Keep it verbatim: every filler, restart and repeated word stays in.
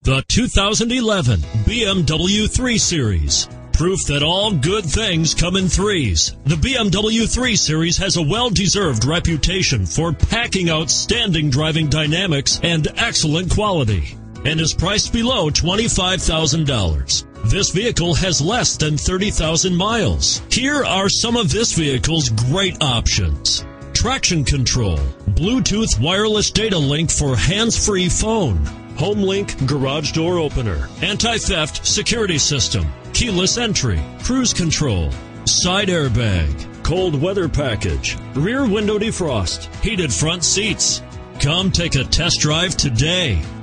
The two thousand eleven B M W three Series. Proof that all good things come in threes. The B M W three Series has a well-deserved reputation for packing outstanding driving dynamics and excellent quality, and is priced below twenty-five thousand dollars. This vehicle has less than thirty thousand miles. Here are some of this vehicle's great options: traction control, Bluetooth wireless data link for hands-free phone, HomeLink garage door opener, anti-theft security system, keyless entry, cruise control, side airbag, cold weather package, rear window defrost, heated front seats. Come take a test drive today.